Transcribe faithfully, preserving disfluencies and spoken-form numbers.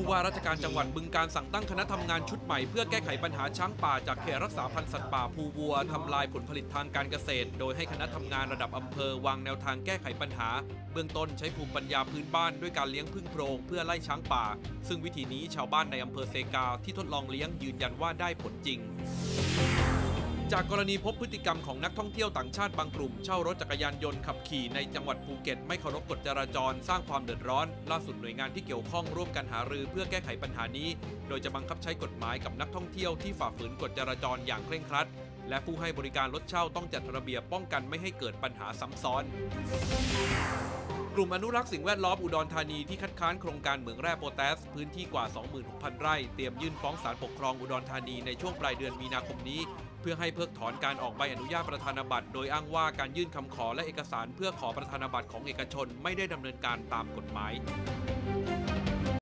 ว่าราชการจังหวัดบึงกาฬสั่งตั้งคณะทำงานชุดใหม่เพื่อแก้ไขปัญหาช้างป่าจากเขตรักษาพันธุ์สัตว์ป่าภูวัวทำลายผลผลิตทางการเกษตรโดยให้คณะทำงานระดับอำเภอวางแนวทางแก้ไขปัญหาเบื้องต้นใช้ภูมิปัญญาพื้นบ้านด้วยการเลี้ยงผึ้งโพรงเพื่อไล่ช้างป่าซึ่งวิธีนี้ชาวบ้านในอำเภอเซกาที่ทดลองเลี้ยงยืนยันว่าได้ผลจริงจากกรณีพบพฤติกรรมของนักท่องเที่ยวต่างชาติบางกลุ่มเช่ารถจักรยานยนต์ขับขี่ในจังหวัดภูเก็ตไม่เคารพกฎจราจรสร้างความเดือดร้อนล่าสุดหน่วยงานที่เกี่ยวข้องร่วมกันหารือเพื่อแก้ไขปัญหานี้โดยจะบังคับใช้กฎหมายกับนักท่องเที่ยวที่ฝ่าฝืนกฎจราจรอย่างเคร่งครัดและผู้ให้บริการรถเช่าต้องจัดระเบียบป้องกันไม่ให้เกิดปัญหาซ้ำซ้อนกลุ่มอนุรักษ์สิ่งแวดล้อมอุดรธานีที่คัดค้านโครงการเหมืองแร่โพแทสพื้นที่กว่า สองหมื่นหกพัน ไร่เตรียมยื่นฟ้องศาลปกครองอุดรธานีในช่วงปลายเดือนมีนาคมนี้เพื่อให้เพิกถอนการออกใบอนุญาตประธานาบัตรโดยอ้างว่าการยื่นคำขอและเอกสารเพื่อขอประธานาบัตรของเอกชนไม่ได้ดำเนินการตามกฎหมาย